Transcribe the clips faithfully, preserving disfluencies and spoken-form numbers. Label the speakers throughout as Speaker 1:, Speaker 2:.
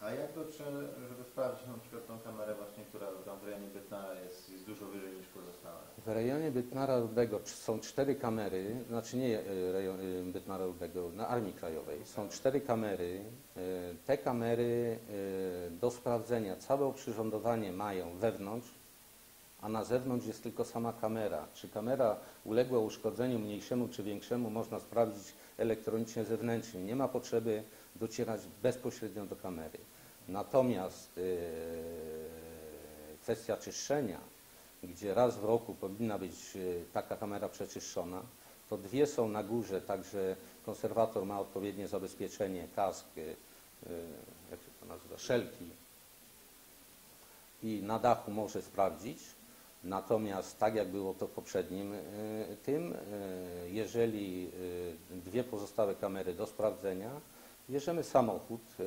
Speaker 1: A jak to, czy, żeby sprawdzić na przykład tą kamerę właśnie, która tam w rejonie Bytnara jest, jest dużo wyżej niż pozostałe?
Speaker 2: W rejonie Bytnara Rudego są cztery kamery, znaczy nie rejon Bytnara Rudego, na Armii Krajowej. Są cztery kamery. Te kamery do sprawdzenia całe oprzyrządowanie mają wewnątrz, a na zewnątrz jest tylko sama kamera. Czy kamera uległa uszkodzeniu mniejszemu czy większemu, można sprawdzić elektronicznie zewnętrznie. Nie ma potrzeby docierać bezpośrednio do kamery. Natomiast yy, kwestia czyszczenia, gdzie raz w roku powinna być yy, taka kamera przeczyszczona, to dwie są na górze, także konserwator ma odpowiednie zabezpieczenie, kask, yy, jak się to nazywa, szelki, i na dachu może sprawdzić. Natomiast tak jak było to w poprzednim y, tym, y, jeżeli y, dwie pozostałe kamery do sprawdzenia, bierzemy samochód, y,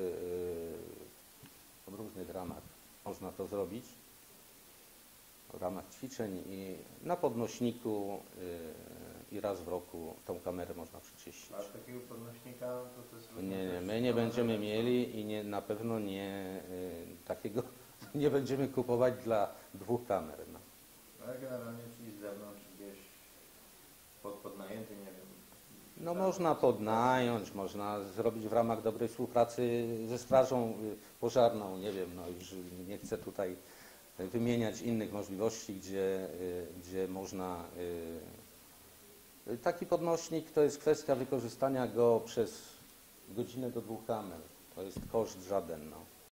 Speaker 2: w różnych ramach można to zrobić, w ramach ćwiczeń i na podnośniku y, i raz w roku tą kamerę można przeczyścić.
Speaker 1: A takiego podnośnika to, to jest...
Speaker 2: Nie, nie, my nie będziemy mieli i nie, na pewno nie y, takiego nie będziemy kupować dla dwóch kamer. No.
Speaker 1: Ale generalnie, czyli z zewnątrz gdzieś pod, podnajęty, nie wiem.
Speaker 2: No można podnająć, można zrobić w ramach dobrej współpracy ze strażą pożarną, nie wiem, no już nie chcę tutaj wymieniać innych możliwości, gdzie, gdzie można... Taki podnośnik to jest kwestia wykorzystania go przez godzinę do dwóch kamer, to jest koszt żaden, no.